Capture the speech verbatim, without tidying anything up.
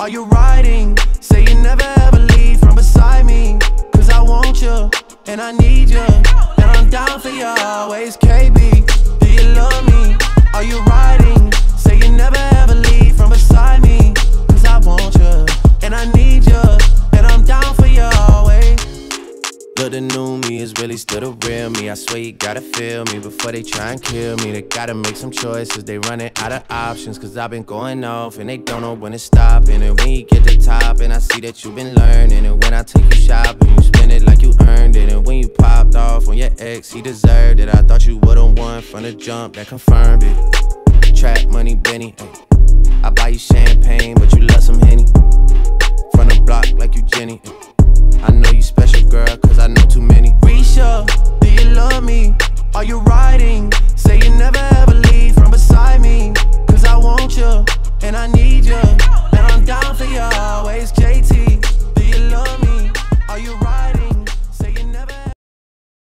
Are you riding? Say you never ever leave from beside me. Cause I want you, and I need you, and I'm down for you always, K B. Do you love me? Are you riding? Say you never ever leave from beside me. Cause I want you, and I need you, and I'm down for you always. Look, the new me is really still the real me. I swear you gotta feel me before they try and kill me. They gotta make some choices, they running out of options. Cause I've been going off and they don't know when it's stopping. And when you get to the top and I see that you've been learning. And when I take you shopping, you spend it like you earned it. And when you popped off on your ex, he deserved it. I thought you would've won from the jump, that confirmed it. Trap money, Benny, ay. I buy you champagne, but you love some Henny. From the block like you Jenny, ay. I know you special, girl, cause I know too many. Risha, do you love me? Are you riding? Say you never ever leave from beside me. Cause I want you, and I need you, and I'm down for you always, J T.